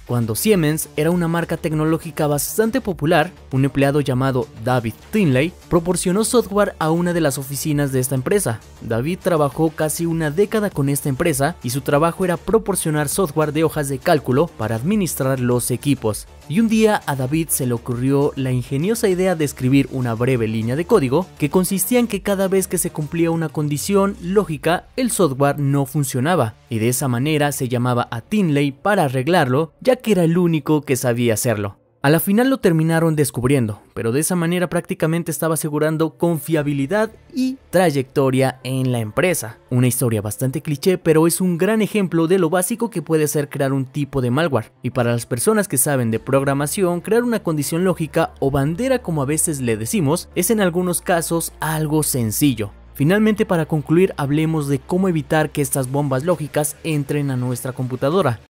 Cuando Siemens era una marca tecnológica bastante popular, un empleado llamado David Tinley proporcionó software a una de las oficinas de esta empresa. David trabajó casi una década con esta empresa y su trabajo era proporcionar software de hojas de cálculo para administrar los equipos. Y un día a David se le ocurrió la ingeniosa idea de escribir una breve línea de código que consistía en que cada vez que se cumplía una condición lógica, el software no funcionaba, y de esa manera se llamaba a Tinley para arreglarlo, ya que era el único que sabía hacerlo. A la final lo terminaron descubriendo, pero de esa manera prácticamente estaba asegurando confiabilidad y trayectoria en la empresa. Una historia bastante cliché, pero es un gran ejemplo de lo básico que puede ser crear un tipo de malware. Y para las personas que saben de programación, crear una condición lógica o bandera, como a veces le decimos, es en algunos casos algo sencillo. Finalmente, para concluir, hablemos de cómo evitar que estas bombas lógicas entren a nuestra computadora.